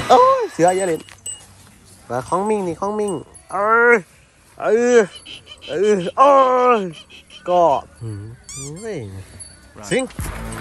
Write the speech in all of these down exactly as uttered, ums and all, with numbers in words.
โอ้ยเสือเยอะเลยมาของมิ่งนี่ของมิ่งเออเออเออโอ้ยก็เฮ้ยสิง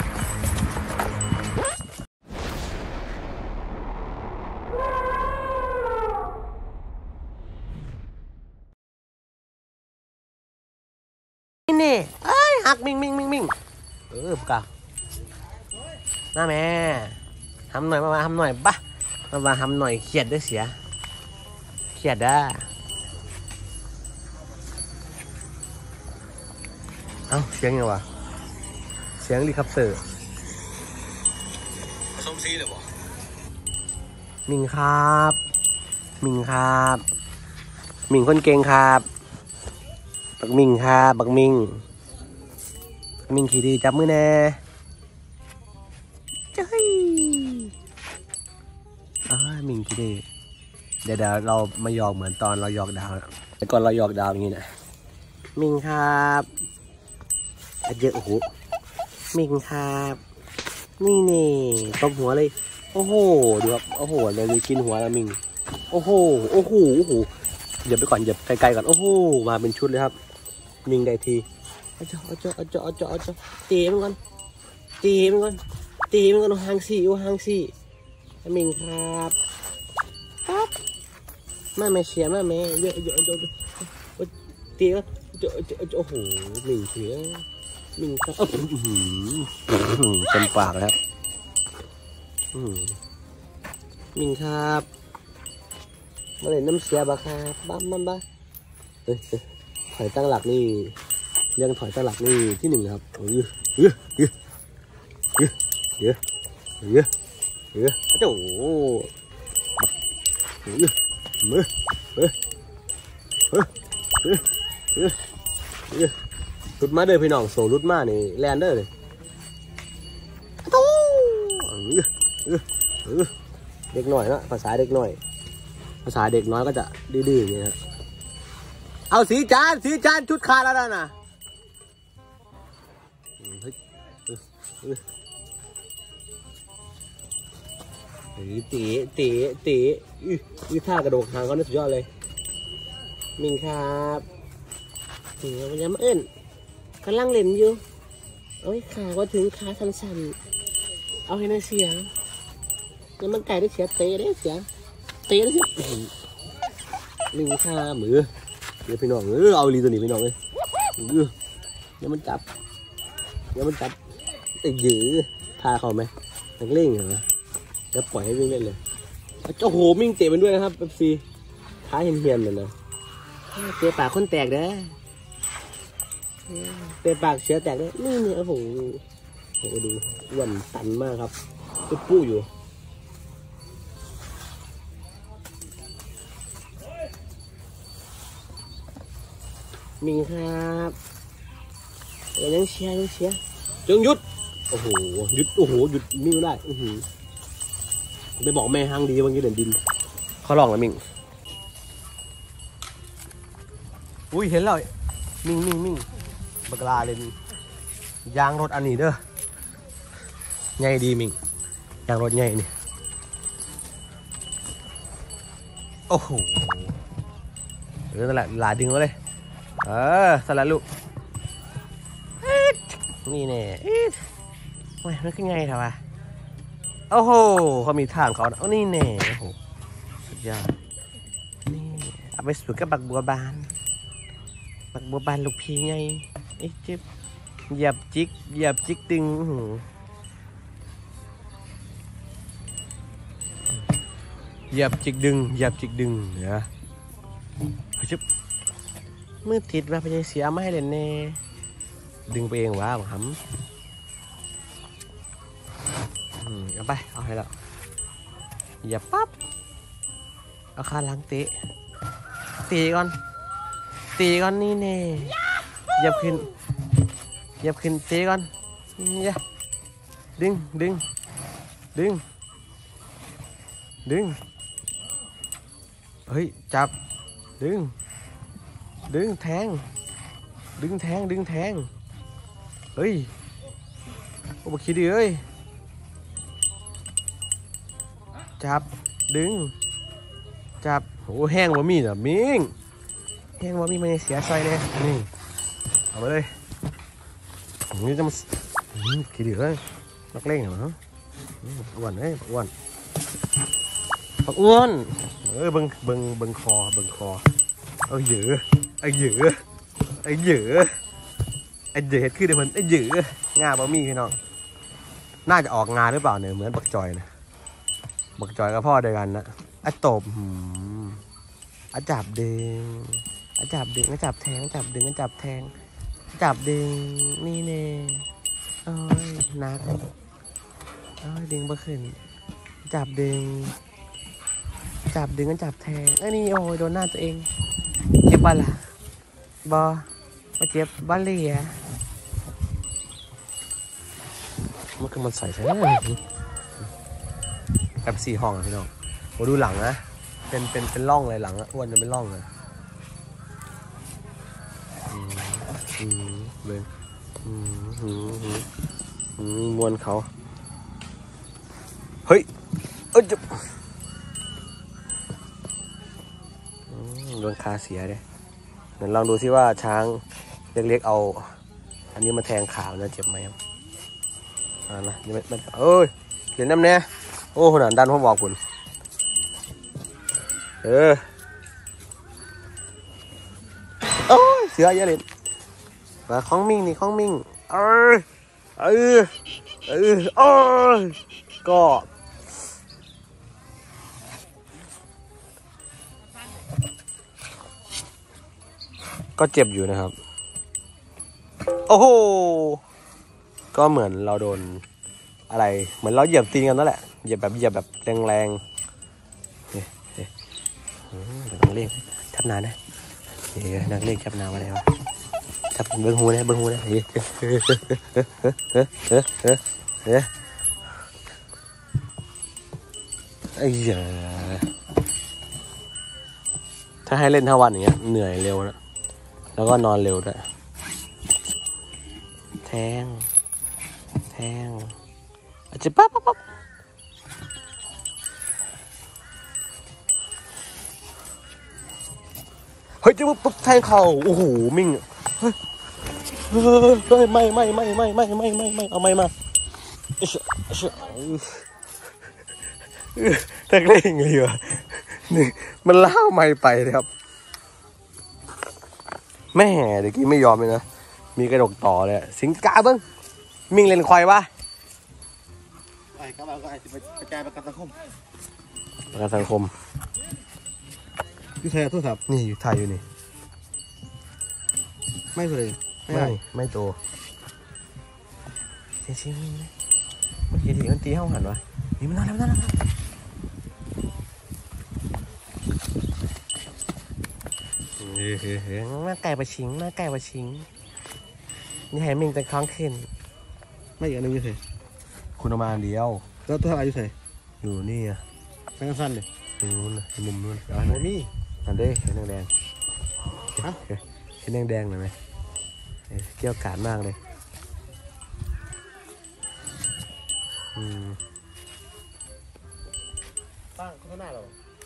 นี่เอ้ยหักมิ่งมิ่งมิ่งมิ่งเออปากกาหน้าแม่ทำหน่อยมาทำหน่อยปะมามาทำหน่อยเขียดด้วยเสียเขียดได้เอ้าเสียงยังวะเสียงรีคับเตอร์ผสมซีหรือเปล่ามิงครับมิงครับมิงคนเก่งครับบักมิงครับบักมิงบักมิงขี่ดีจับมือแน่เจ้ยอ้ามิงขี่ดีเดี๋ยวเดี๋ยวเรามาหยอกเหมือนตอนเราหยอกดาวแต่ก่อนเราหยอกดาวอย่างนี้นะมิงครับเยอะโอ้โหมิงครับนี่นี่ตบหัวเลยโอ้โหดูครับโอ้โหเราจะกินหัวแล้วมิงโอ้โหโอ้โหโอ้โหเดี๋ยวไปก่อนเดี๋ยวไกลๆก่อนโอ้โหมาเป็นชุดเลยครับมิงได้ทีเอาเจาะเอาเจาะเอาเจาะเอาเจาะเอาเจาะตีมันก่อนตีมันก่อนตีมันก่อนห่างสี่ห่างสี่มิงครับครับแม่แม่เชียร์แม่แม่เยอะเยอะเยอะตีก็เจาะเจาะโอ้โหมิงเสียมิงครับเต็มปากแล้วมิงครับมาเลยน้ำเสียบ้าครับบ้าบ้าบ้าเฮ้ยถอยตั้งหลักนี่เรื่องถอยตั้งหลักนี่ที่หนึ่งครับเออเออเออเออเออเออเออโอ้โหเออมือเออเออเออเออเออรุดมาเด้อพี่น้องส่งรุดมานี่แลนเดอร์เลยโอ้เออเออเด็กหน่อยนะภาษาเด็กหน่อยภาษาเด็กน้อยก็จะดื้อๆอย่างนี้นะเอาสีจานสีจานชุดขาดแล้วนะเฮ้ยเฮ้ยตีตีตีอื้ออื้อท่ากระโดดทางเขาเนี่ยสุดยอดเลยมิงครับถึงวันนี้มาเอิ้นกำลังเล่นอยู่โอ้ยขาก็ถึงขาสั้นๆเอาให้น่าเสียแล้วมันไก่ได้เสียเตะได้เสียเตะได้เสียมิงข้ามือเดี๋ยวพี่น้องเออเอาลีตัวนี้พี่น้องเลยเออเดี๋ยวมันจับเดี๋ยวมันจับติดยื้อพาเขาไหมนักเล่งเหรอจะปล่อยให้วิ่งเล่นเลยโอ้โหมิงเตะมันด้วยนะครับเอฟซีท้าเฮียนๆเลยนะเตะปากคนแตกนะเตะปากเสือแตกเลยนี่เนี่ยโอ้โหโอ้โหดูอ้วนตันมากครับปุ๊บปู้อยู่มิงครับยังเชียร์ยังเชียร์จงหยุดโอ้โหหยุดโอ้โหหยุดมิงได้อือหือไปบอกแม่ห้างดีวันนี้เด่นดินเขาลองแล้วมิงอุ้ยเห็นแล้วมิงมิงมิงบักลาเลยยางรถอันนี้เด้อใหญ่ดีมิงยางรถใหญ่นี่โอ้โหเรื่องนั่นแหละลาดึงมาเลยเออสลัดลูกนี่แน่โอ้ยมันขึ้นไงเถอะวะโอ้โหเขามีทางเขาเอานี่แน่โอ้โหสุดยอดนี่เอาไปสูดกับบักบัวบานบักบัวบานลูกพีไงไอ้จิ๊บเหยียบจิกเหยียบจิกดึงเหยียบจิกดึงเหยียบจิกดึงเนี่ยจิ๊บมือติดว่าพยายเสียไม่ให้เล่นแน่ดึงไปเองวะผมทำเอาไปเอาให้แล้วอย่าปั๊บเอาขาหลังเตะตีก่อนตีก่อนนี่แน่เหยียบขึ้นเหยียบขึ้นตีก่อนอย่าดึงดึงดึงดึงเฮ้ยจับดึงดึงแทงดึงแทงดึงแทงเฮ้ยโอ้บคิดดิเอ้ยจับดึงจับโอ้แห้งว่ามีอ่ะมิงแห้งว่ามีมันเสียใจเลยนี่เอาไปเลยนี่จะมาขี้ดื้อเลยนักเล่งเหรออ้วนเอ้ยอ้วนปักอ้วนเออเบิ้งเบิ้งเบิ้งคอเบิ้งคอเอาเหยือไอ้เหยือไอ้เหยือไอ้เหยือคือเดี๋ยวมันไอ้เหยืองาบะมี่พี่น้องน่าจะออกงานหรือเปล่าเนี่ยเหมือนบักจอยนะบักจอยกับพ่อเดียวกันนะอะตบอะจับดึงอะจับดึงอะจับแทงจับดึงอะจับแทงจับดึงนี่เน่โอ้ยนักโอ้ยดึงบ่ขึ้นจับดึงจับดึงกันจับแทงไอ้นี่โอ้ยโดนหน้าตัวเองเจ็บบ้าล่ะบอมาเจ็บบ้าเลียมันคือมันใส่ใช่ไหมกับสี่ห้องอะพี่น้องโอ้ดูหลังนะเป็นเป็นเป็นร่องเลยหลังอะอ้วนจะเป็นร่องเลยอืมอืมเบิ้งอืมอืมอืมอืมมวนเขาเฮ้ยเอ้ยจะโดนคาเสียเลยเดี๋ยวลองดูซิว่าช้างเล็กๆเอาอันนี้มาแทงขาจะเจ็บไหมครับอ่านะยังไม่เอ้ยเห็นน้ำเนี่ยโอ้ขนาดดันผมบอกคุณเออโอ้ยเสือเยอะเลยมาคล้องมิ่งนี่คล้องมิ่งเออเออเออโอ้ยก็ก็เจ็บอยู่นะครับโอ้โหก็เหมือนเราโดนอะไรเหมือนเราเหยียบตีนกันนั่นแหละเหยียบแบบเหยียบแบบแรงๆเฮ้ยเฮ้ยนักเลงจับนานนะเฮ้ยนักเลงจับนานอะไรวะจับเบิ้งหูนะเบิ้งหูนะเฮ้ยเฮ้ยเฮ้ยเฮ้ยเฮ้ยเฮ้ยเฮ้ยไอ้เหี้ยถ้าให้เล่นทั้งวันอย่างเงี้ยเหนื่อยเร็วนะแล้วก็นอนเร็วด้วยแทงแทงอาจจะปั๊บปั๊บปั๊บเฮ้ยจะปุ๊บแทงเข่าโอ้โหมิ่งเฮ้ยเฮ้ยไม่ไม่ไม่ไม่ไม่ไม่ไม่ไม่เอาไม่มาแทงเล่งเลยเหรอนี่มันเล่าไม่ไปเลยครับแม่เดี๋ยวกี้ไม่ยอมเลยนะมีกระดกต่อเลยสิงกาเบิ้งมิ่งเล่นควายวะไอ้ครับเราก็ไอ้ไปกระจายประกันสังคมประกันสังคมอยู่ไทยโทรศัพท์นี่อยู่ไทยอยู่นี่ไม่เลยไม่ไม่โตเชี่ยเชี่ยเมื่อกี้ที่มันตีห้องหันวะนี่มันนอนแล้วนอนแล้วเฮ้ยเฮ้ยมาไก่ปลาชิงมาไก่ปลาชิงนี่ให้มิ่งแต่คล้องขึ้นไม่อีกอันนึงอยู่ไทยคุณเอามาเดียวแล้วตัวอะไรอยู่ไทยอยู่นี่อ่ะสั้นๆเลยนู้นมุมนู้นโมมี่อันเด้เห็นแดงฮะเห็นแดงๆหน่อยไหมเกี่ยวกาดมากเลยอืมตั้งข้างหน้าเรา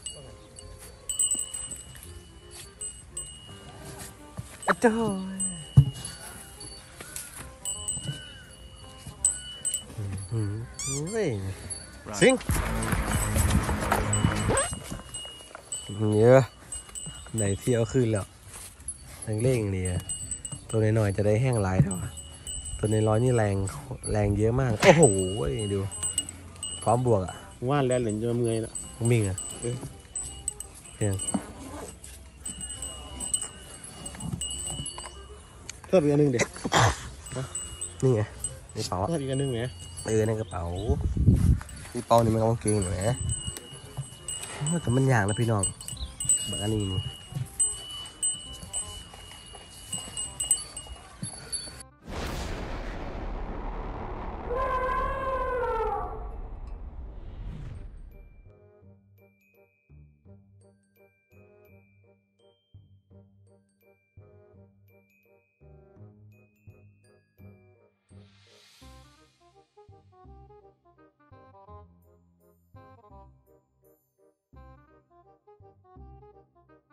อะเจ้าเฮ้ยสิงเยอะไหนเที่ยวขึ้นแล้วแรงเร่งเนี่ยตัวน้อยๆจะได้แห้งลายเท่าตัวน้อยๆนี่แรงแรงเยอะมากโอ้โหดูพร้อมบวกอ่ะว่านแล้วเหรียญจะเมื่อยแล้วมิ่งอ่ะเพียงเพิ่มอีกอันนึงเด็กนี่ไงในเป๋าเพิ่มอีกอันนึงไหมเออในกระเป๋านี่เป๋านี่มันกางเกงหน่อยนะแต่มันยากนะพี่น้องแบบอันนี้นี่